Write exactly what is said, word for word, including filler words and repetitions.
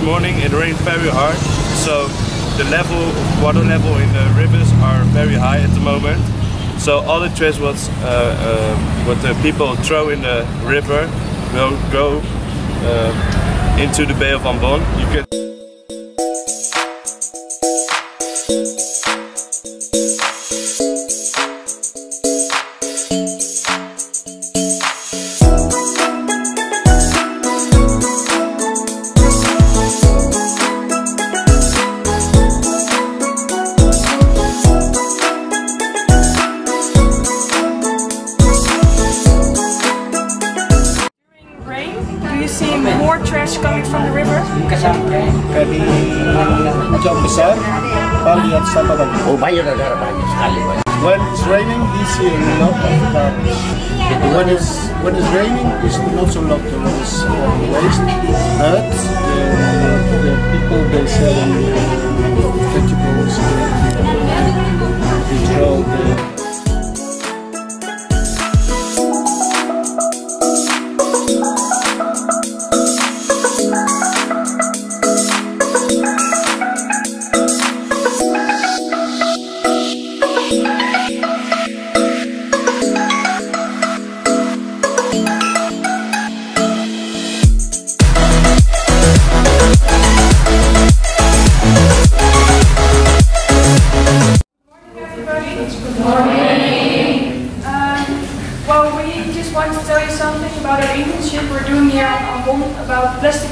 morning it rained very hard, so the level, water level in the rivers are very high at the moment. So all the trash was, uh, uh, what the people throw in the river will go uh, into the Bay of Ambon. You can see more trash coming from the river? Kali jauh besar, lihat sampah tadi. Oh banyak ada banyak sekali. When it's raining, we see a lot of garbage. When it's when it's raining, it's not so lot of waste. But the, the people they sell vegetables, they throw the. Well, we just want to tell you something about our internship we're doing here on Ambon about plastic